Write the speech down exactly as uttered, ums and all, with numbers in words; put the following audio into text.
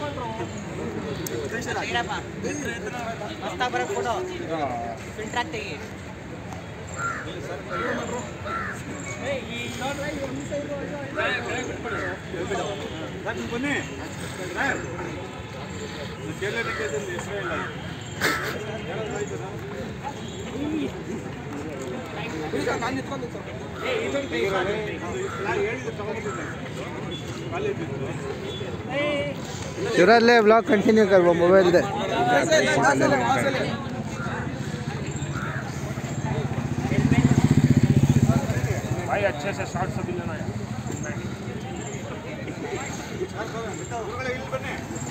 मस्त बरं photo filter ತೆಗಿ ಬನ್ನಿ ಕೇಳಲಿಕ್ಕೆ ಹೆಸರೇ ಇಲ್ಲ ನಾನು ನಿಂತ್ಕೊಂಡು ಹೇಳಿದ್ದು ತಗೊಂಡಿದ್ದೆ शिवराज ब्लॉग कंटिन्यू कर वो मोबाइल दे भाई अच्छे से शॉट सब लेना है